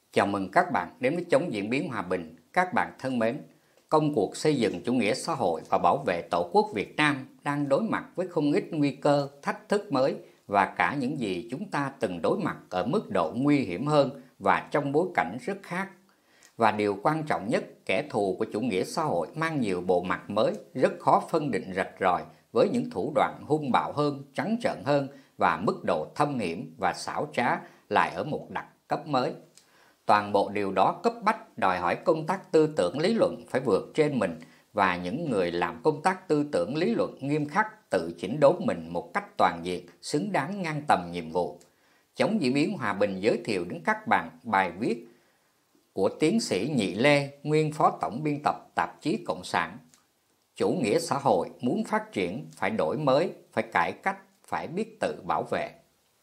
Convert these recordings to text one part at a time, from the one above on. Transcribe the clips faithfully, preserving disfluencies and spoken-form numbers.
Chào mừng các bạn đến với Chống diễn biến hòa bình. Các bạn thân mến, công cuộc xây dựng chủ nghĩa xã hội và bảo vệ Tổ quốc Việt Nam đang đối mặt với không ít nguy cơ, thách thức mới và cả những gì chúng ta từng đối mặt ở mức độ nguy hiểm hơn và trong bối cảnh rất khác. Và điều quan trọng nhất, kẻ thù của chủ nghĩa xã hội mang nhiều bộ mặt mới, rất khó phân định rạch ròi với những thủ đoạn hung bạo hơn, trắng trợn hơn và mức độ thâm hiểm và xảo trá lại ở một đẳng cấp mới. Toàn bộ điều đó cấp bách đòi hỏi công tác tư tưởng lý luận phải vượt trên mình và những người làm công tác tư tưởng lý luận nghiêm khắc tự chỉnh đốn mình một cách toàn diện, xứng đáng ngang tầm nhiệm vụ. Chống diễn biến hòa bình giới thiệu đến các bạn bài viết của tiến sĩ Nhị Lê, nguyên phó tổng biên tập tạp chí Cộng sản. Chủ nghĩa xã hội muốn phát triển phải đổi mới, phải cải cách, phải biết tự bảo vệ.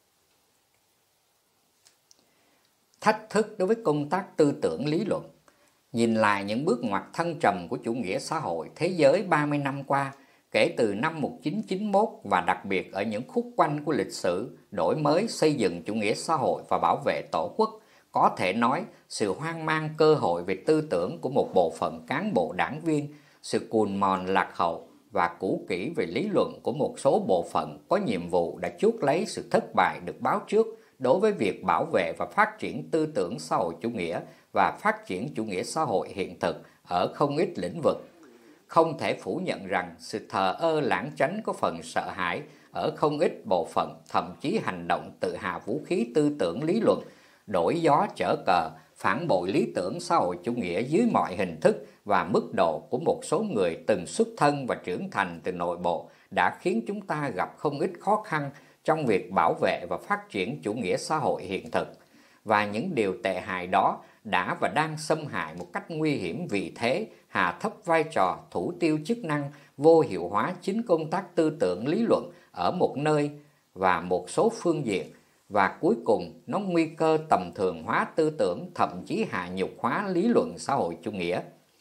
Thách thức đối với công tác tư tưởng lý luận. Nhìn lại những bước ngoặt thăng trầm của chủ nghĩa xã hội thế giới ba mươi năm qua, kể từ năm một nghìn chín trăm chín mươi mốt và đặc biệt ở những khúc quanh của lịch sử đổi mới xây dựng chủ nghĩa xã hội và bảo vệ Tổ quốc, có thể nói sự hoang mang cơ hội về tư tưởng của một bộ phận cán bộ đảng viên, sự cùn mòn lạc hậu và cũ kỹ về lý luận của một số bộ phận có nhiệm vụ đã chuốc lấy sự thất bại được báo trước đối với việc bảo vệ và phát triển tư tưởng xã hội chủ nghĩa và phát triển chủ nghĩa xã hội hiện thực ở không ít lĩnh vực. Không thể phủ nhận rằng sự thờ ơ lãng tránh có phần sợ hãi ở không ít bộ phận, thậm chí hành động tự hạ vũ khí tư tưởng lý luận, đổi gió trở cờ, phản bội lý tưởng xã hội chủ nghĩa dưới mọi hình thức và mức độ của một số người từng xuất thân và trưởng thành từ nội bộ đã khiến chúng ta gặp không ít khó khăn trong việc bảo vệ và phát triển chủ nghĩa xã hội hiện thực. Và những điều tệ hại đó đã và đang xâm hại một cách nguy hiểm vị thế, hạ thấp vai trò, thủ tiêu chức năng, vô hiệu hóa chính công tác tư tưởng lý luận ở một nơi và một số phương diện, và cuối cùng nó nguy cơ tầm thường hóa tư tưởng, thậm chí hạ nhục hóa lý luận xã hội chủ nghĩa.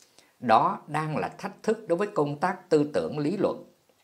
Đó đang là thách thức đối với công tác tư tưởng lý luận.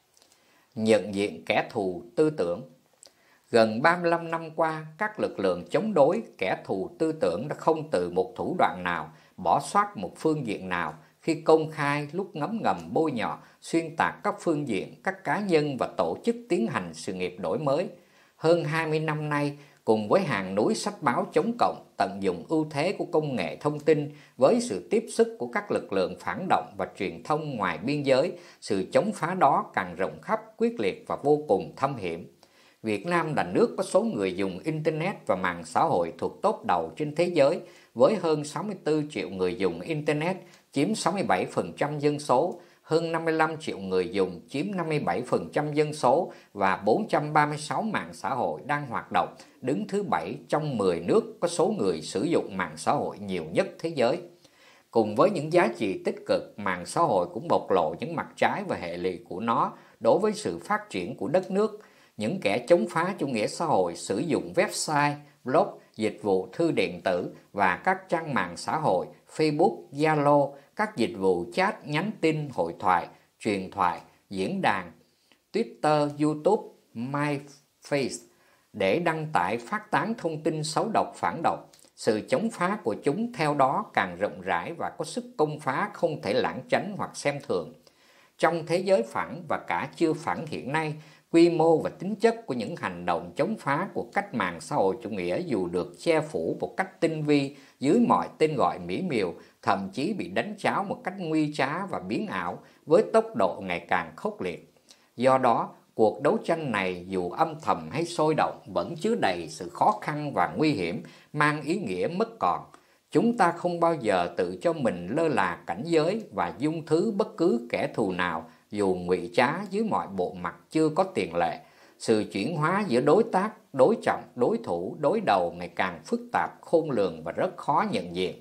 Nhận diện kẻ thù tư tưởng. Gần ba mươi lăm năm qua, các lực lượng chống đối kẻ thù tư tưởng đã không từ một thủ đoạn nào, bỏ sót một phương diện nào khi công khai lúc ngấm ngầm bôi nhọ, xuyên tạc các phương diện, các cá nhân và tổ chức tiến hành sự nghiệp đổi mới. Hơn hai mươi năm nay, cùng với hàng núi sách báo chống cộng, tận dụng ưu thế của công nghệ thông tin với sự tiếp sức của các lực lượng phản động và truyền thông ngoài biên giới, sự chống phá đó càng rộng khắp, quyết liệt và vô cùng thâm hiểm. Việt Nam là nước có số người dùng Internet và mạng xã hội thuộc top đầu trên thế giới, với hơn sáu mươi tư triệu người dùng Internet, chiếm sáu mươi bảy phần trăm dân số, hơn năm mươi lăm triệu người dùng, chiếm năm mươi bảy phần trăm dân số và bốn trăm ba mươi sáu mạng xã hội đang hoạt động, đứng thứ bảy trong mười nước có số người sử dụng mạng xã hội nhiều nhất thế giới. Cùng với những giá trị tích cực, mạng xã hội cũng bộc lộ những mặt trái và hệ lụy của nó đối với sự phát triển của đất nước. Những kẻ chống phá chủ nghĩa xã hội sử dụng website, blog, dịch vụ thư điện tử và các trang mạng xã hội Facebook, Zalo, các dịch vụ chat, nhắn tin, hội thoại, truyền thoại, diễn đàn, Twitter, YouTube, MySpace để đăng tải phát tán thông tin xấu độc, phản động. Sự chống phá của chúng theo đó càng rộng rãi và có sức công phá không thể lảng tránh hoặc xem thường. Trong thế giới phẳng và cả chưa phẳng hiện nay, quy mô và tính chất của những hành động chống phá của cách mạng xã hội chủ nghĩa dù được che phủ một cách tinh vi dưới mọi tên gọi mỹ miều, thậm chí bị đánh tráo một cách nguy trá và biến ảo với tốc độ ngày càng khốc liệt. Do đó, cuộc đấu tranh này dù âm thầm hay sôi động vẫn chứa đầy sự khó khăn và nguy hiểm, mang ý nghĩa mất còn. Chúng ta không bao giờ tự cho mình lơ là cảnh giới và dung thứ bất cứ kẻ thù nào dù ngụy trá dưới mọi bộ mặt chưa có tiền lệ. Sự chuyển hóa giữa đối tác, đối trọng, đối thủ, đối đầu ngày càng phức tạp, khôn lường và rất khó nhận diện.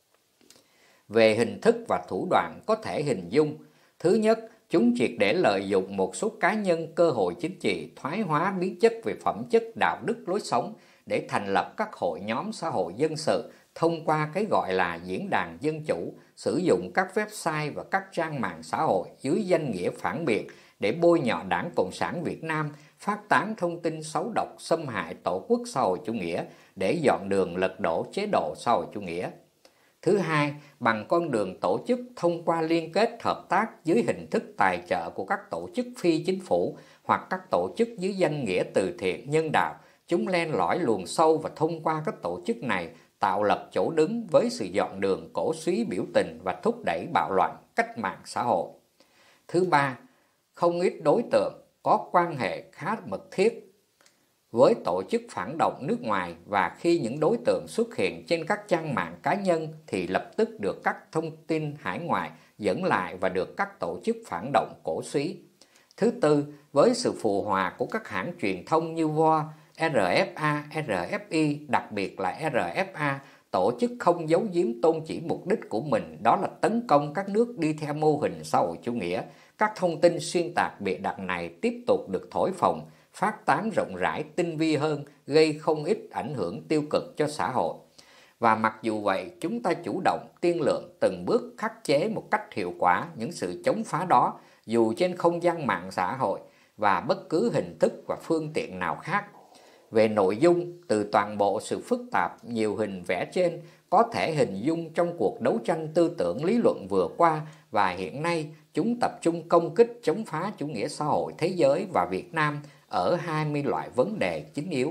Về hình thức và thủ đoạn có thể hình dung. Thứ nhất, chúng triệt để lợi dụng một số cá nhân cơ hội chính trị thoái hóa biến chất về phẩm chất đạo đức lối sống để thành lập các hội nhóm xã hội dân sự thông qua cái gọi là diễn đàn dân chủ, sử dụng các website và các trang mạng xã hội dưới danh nghĩa phản biện để bôi nhọ Đảng Cộng sản Việt Nam phát tán thông tin xấu độc xâm hại tổ quốc xã hội chủ nghĩa để dọn đường lật đổ chế độ xã hội chủ nghĩa. Thứ hai, bằng con đường tổ chức thông qua liên kết hợp tác dưới hình thức tài trợ của các tổ chức phi chính phủ hoặc các tổ chức dưới danh nghĩa từ thiện nhân đạo, chúng len lỏi luồn sâu và thông qua các tổ chức này tạo lập chỗ đứng với sự dọn đường cổ súy biểu tình và thúc đẩy bạo loạn cách mạng xã hội. Thứ ba, không ít đối tượng có quan hệ khá mật thiết với tổ chức phản động nước ngoài, và khi những đối tượng xuất hiện trên các trang mạng cá nhân thì lập tức được các thông tin hải ngoại dẫn lại và được các tổ chức phản động cổ súy. Thứ tư, với sự phù hòa của các hãng truyền thông như vê o a, rờ ép a, rờ ép i, đặc biệt là rờ ép a, tổ chức không giấu giếm tôn chỉ mục đích của mình, đó là tấn công các nước đi theo mô hình xã hội chủ nghĩa. Các thông tin xuyên tạc bịa đặt này tiếp tục được thổi phồng, phát tán rộng rãi, tinh vi hơn, gây không ít ảnh hưởng tiêu cực cho xã hội. Và mặc dù vậy, chúng ta chủ động, tiên lượng, từng bước khắc chế một cách hiệu quả những sự chống phá đó, dù trên không gian mạng xã hội và bất cứ hình thức và phương tiện nào khác. Về nội dung, từ toàn bộ sự phức tạp nhiều hình vẽ trên có thể hình dung trong cuộc đấu tranh tư tưởng lý luận vừa qua và hiện nay, chúng tập trung công kích chống phá chủ nghĩa xã hội thế giới và Việt Nam ở hai mươi loại vấn đề chính yếu.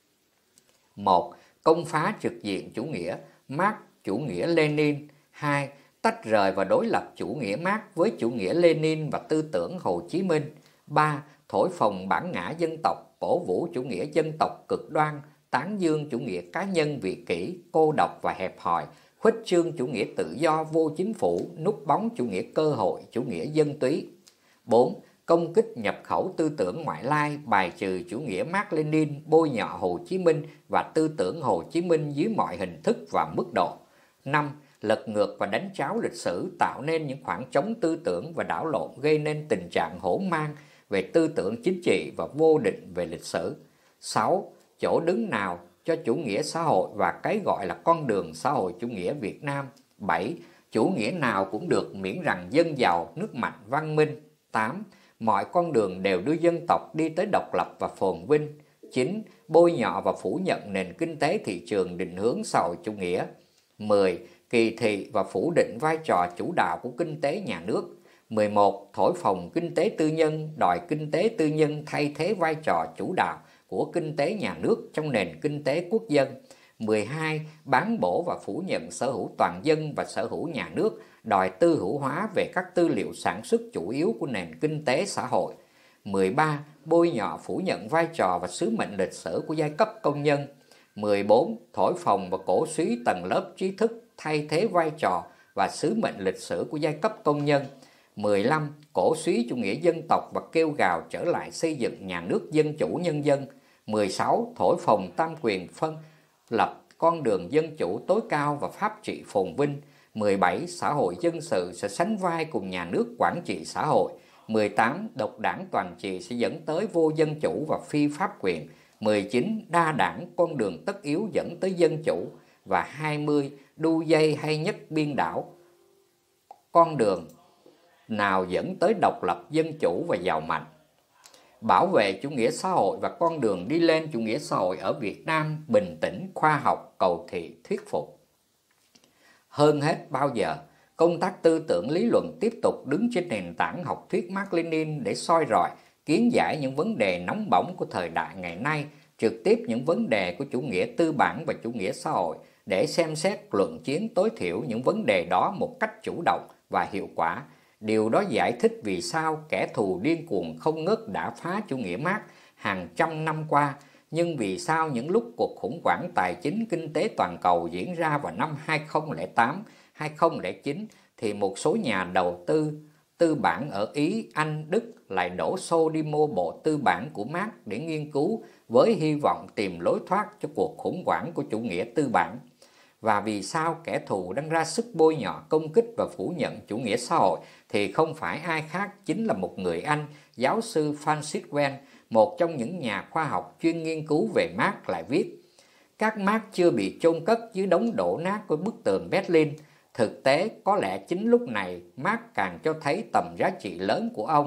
một. Công phá trực diện chủ nghĩa Mác, chủ nghĩa Lenin. hai. Tách rời và đối lập chủ nghĩa Mác với chủ nghĩa Lenin và tư tưởng Hồ Chí Minh. ba. Thổi phồng bản ngã dân tộc, cổ vũ chủ nghĩa dân tộc cực đoan, tán dương chủ nghĩa cá nhân vị kỷ, cô độc và hẹp hòi, khuếch trương chủ nghĩa tự do vô chính phủ, núp bóng chủ nghĩa cơ hội, chủ nghĩa dân túy. bốn. Công kích nhập khẩu tư tưởng ngoại lai, bài trừ chủ nghĩa Mác Lênin, bôi nhọ Hồ Chí Minh và tư tưởng Hồ Chí Minh dưới mọi hình thức và mức độ. năm. Lật ngược và đánh tráo lịch sử, tạo nên những khoảng trống tư tưởng và đảo lộn, gây nên tình trạng hỗn mang về tư tưởng chính trị và vô định về lịch sử. sáu. Chỗ đứng nào cho chủ nghĩa xã hội và cái gọi là con đường xã hội chủ nghĩa Việt Nam. bảy. Chủ nghĩa nào cũng được miễn rằng dân giàu, nước mạnh, văn minh. tám. Mọi con đường đều đưa dân tộc đi tới độc lập và phồn vinh. chín. Bôi nhọ và phủ nhận nền kinh tế thị trường định hướng xã hội chủ nghĩa. mười. Kỳ thị và phủ định vai trò chủ đạo của kinh tế nhà nước. mười một. Thổi phồng kinh tế tư nhân, đòi kinh tế tư nhân thay thế vai trò chủ đạo của kinh tế nhà nước trong nền kinh tế quốc dân. mười hai. Bán bổ và phủ nhận sở hữu toàn dân và sở hữu nhà nước, đòi tư hữu hóa về các tư liệu sản xuất chủ yếu của nền kinh tế xã hội. mười ba. Bôi nhọ phủ nhận vai trò và sứ mệnh lịch sử của giai cấp công nhân. mười bốn. Thổi phồng và cổ súy tầng lớp trí thức thay thế vai trò và sứ mệnh lịch sử của giai cấp công nhân. mười lăm. Cổ súy chủ nghĩa dân tộc và kêu gào trở lại xây dựng nhà nước dân chủ nhân dân. mười sáu. Thổi phồng tam quyền phân lập, con đường dân chủ tối cao và pháp trị phồn vinh. mười bảy. Xã hội dân sự sẽ sánh vai cùng nhà nước quản trị xã hội. mười tám. Độc đảng toàn trị sẽ dẫn tới vô dân chủ và phi pháp quyền. mười chín. Đa đảng, con đường tất yếu dẫn tới dân chủ. Và hai mươi. Đu dây hay nhất biên đảo, con đường nào dẫn tới độc lập, dân chủ và giàu mạnh. Bảo vệ chủ nghĩa xã hội và con đường đi lên chủ nghĩa xã hội ở Việt Nam bình tĩnh, khoa học, cầu thị, thuyết phục. Hơn hết bao giờ, công tác tư tưởng lý luận tiếp tục đứng trên nền tảng học thuyết Mác Lênin để soi rọi, kiến giải những vấn đề nóng bỏng của thời đại ngày nay, trực tiếp những vấn đề của chủ nghĩa tư bản và chủ nghĩa xã hội, để xem xét luận chiến tối thiểu những vấn đề đó một cách chủ động và hiệu quả. Điều đó giải thích vì sao kẻ thù điên cuồng không ngớt đã phá chủ nghĩa Mác hàng trăm năm qua, nhưng vì sao những lúc cuộc khủng hoảng tài chính kinh tế toàn cầu diễn ra vào năm hai không không tám, hai không không chín thì một số nhà đầu tư tư bản ở Ý, Anh, Đức lại đổ xô đi mua bộ tư bản của Mác để nghiên cứu với hy vọng tìm lối thoát cho cuộc khủng hoảng của chủ nghĩa tư bản. Và vì sao kẻ thù đang ra sức bôi nhọ, công kích và phủ nhận chủ nghĩa xã hội thì không phải ai khác chính là một người Anh, giáo sư Francis Wen, một trong những nhà khoa học chuyên nghiên cứu về Mác, lại viết: các Mác chưa bị chôn cất dưới đống đổ nát của bức tường Berlin. Thực tế, có lẽ chính lúc này Mác càng cho thấy tầm giá trị lớn của ông.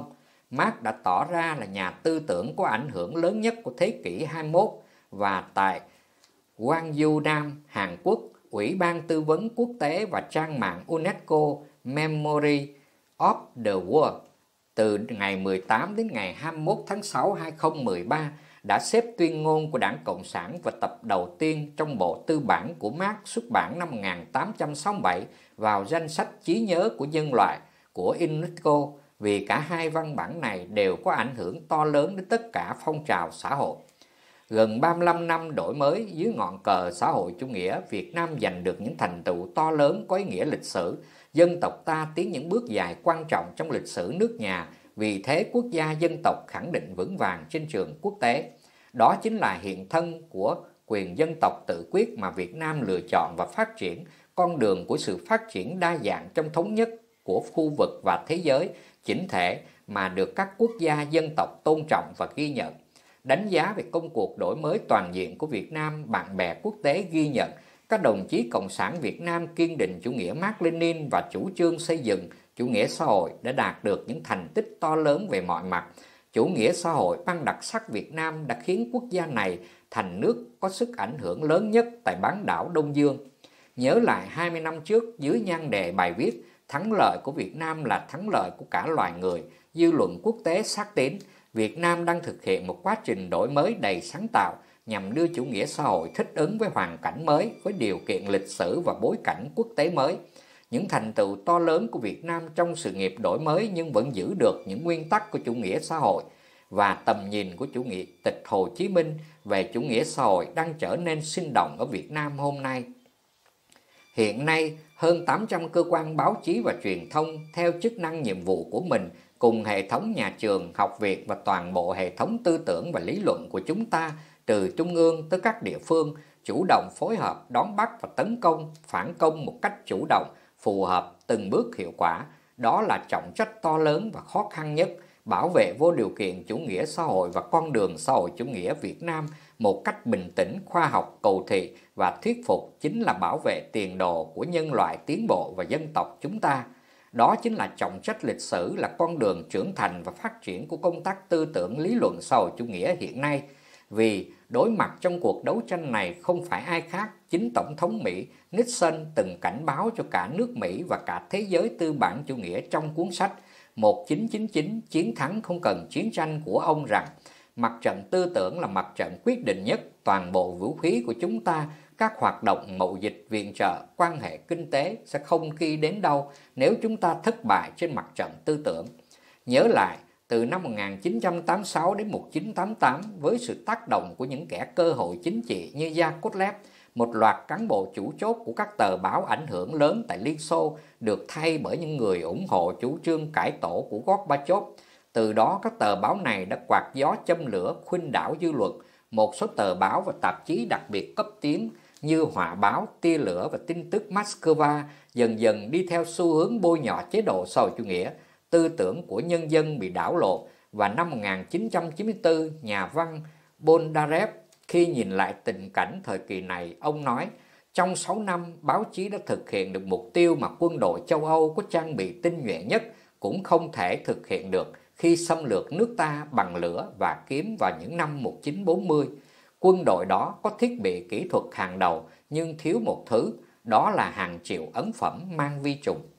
Marx đã tỏ ra là nhà tư tưởng có ảnh hưởng lớn nhất của thế kỷ hai mươi mốt, và tại Gwangju Nam, Hàn Quốc, Ủy ban Tư vấn Quốc tế và trang mạng UNESCO Memory of the World từ ngày mười tám đến ngày hai mươi mốt tháng sáu năm hai nghìn không trăm mười ba đã xếp tuyên ngôn của Đảng Cộng sản và tập đầu tiên trong bộ tư bản của Marx xuất bản năm một nghìn tám trăm sáu mươi bảy vào danh sách trí nhớ của nhân loại của UNESCO, vì cả hai văn bản này đều có ảnh hưởng to lớn đến tất cả phong trào xã hội. Gần ba mươi lăm năm đổi mới dưới ngọn cờ xã hội chủ nghĩa, Việt Nam giành được những thành tựu to lớn có ý nghĩa lịch sử. Dân tộc ta tiến những bước dài quan trọng trong lịch sử nước nhà, vì thế quốc gia dân tộc khẳng định vững vàng trên trường quốc tế. Đó chính là hiện thân của quyền dân tộc tự quyết mà Việt Nam lựa chọn và phát triển, con đường của sự phát triển đa dạng trong thống nhất của khu vực và thế giới chỉnh thể mà được các quốc gia dân tộc tôn trọng và ghi nhận. Đánh giá về công cuộc đổi mới toàn diện của Việt Nam, bạn bè quốc tế ghi nhận các đồng chí Cộng sản Việt Nam kiên định chủ nghĩa Mác Lênin và chủ trương xây dựng chủ nghĩa xã hội đã đạt được những thành tích to lớn về mọi mặt. Chủ nghĩa xã hội mang đặc sắc Việt Nam đã khiến quốc gia này thành nước có sức ảnh hưởng lớn nhất tại bán đảo Đông Dương. Nhớ lại hai mươi năm trước, dưới nhan đề bài viết "Thắng lợi của Việt Nam là thắng lợi của cả loài người", dư luận quốc tế xác tín Việt Nam đang thực hiện một quá trình đổi mới đầy sáng tạo nhằm đưa chủ nghĩa xã hội thích ứng với hoàn cảnh mới, với điều kiện lịch sử và bối cảnh quốc tế mới. Những thành tựu to lớn của Việt Nam trong sự nghiệp đổi mới nhưng vẫn giữ được những nguyên tắc của chủ nghĩa xã hội và tầm nhìn của chủ nghĩa tịch Hồ Chí Minh về chủ nghĩa xã hội đang trở nên sinh động ở Việt Nam hôm nay. Hiện nay, hơn tám trăm cơ quan báo chí và truyền thông theo chức năng nhiệm vụ của mình cùng hệ thống nhà trường, học viện và toàn bộ hệ thống tư tưởng và lý luận của chúng ta từ trung ương tới các địa phương chủ động phối hợp đón bắt và tấn công, phản công một cách chủ động, phù hợp, từng bước hiệu quả. Đó là trọng trách to lớn và khó khăn nhất. Bảo vệ vô điều kiện chủ nghĩa xã hội và con đường xã hội chủ nghĩa Việt Nam một cách bình tĩnh, khoa học, cầu thị và thuyết phục chính là bảo vệ tiền đồ của nhân loại tiến bộ và dân tộc chúng ta. Đó chính là trọng trách lịch sử, là con đường trưởng thành và phát triển của công tác tư tưởng lý luận xã hội chủ nghĩa hiện nay. Vì đối mặt trong cuộc đấu tranh này không phải ai khác, chính Tổng thống Mỹ Nixon từng cảnh báo cho cả nước Mỹ và cả thế giới tư bản chủ nghĩa trong cuốn sách một nghìn chín trăm chín mươi chín Chiến thắng không cần chiến tranh của ông rằng mặt trận tư tưởng là mặt trận quyết định nhất. Toàn bộ vũ khí của chúng ta, các hoạt động mậu dịch, viện trợ, quan hệ kinh tế sẽ không đi đến đâu nếu chúng ta thất bại trên mặt trận tư tưởng. Nhớ lại, từ năm một nghìn chín trăm tám mươi sáu đến một nghìn chín trăm tám mươi tám, với sự tác động của những kẻ cơ hội chính trị như Yakovlev, một loạt cán bộ chủ chốt của các tờ báo ảnh hưởng lớn tại Liên Xô được thay bởi những người ủng hộ chủ trương cải tổ của Gorbachev. Từ đó, các tờ báo này đã quạt gió châm lửa, khuynh đảo dư luận. Một số tờ báo và tạp chí đặc biệt cấp tiến như Hỏa báo, Tia lửa và Tin tức Moscow dần dần đi theo xu hướng bôi nhọ chế độ xã hội chủ nghĩa. Tư tưởng của nhân dân bị đảo lộn, và năm một nghìn chín trăm chín mươi tư, nhà văn Bondarev khi nhìn lại tình cảnh thời kỳ này, ông nói: trong sáu năm, báo chí đã thực hiện được mục tiêu mà quân đội châu Âu có trang bị tinh nhuệ nhất cũng không thể thực hiện được khi xâm lược nước ta bằng lửa và kiếm vào những năm một nghìn chín trăm bốn mươi. Quân đội đó có thiết bị kỹ thuật hàng đầu nhưng thiếu một thứ, đó là hàng triệu ấn phẩm mang vi trùng.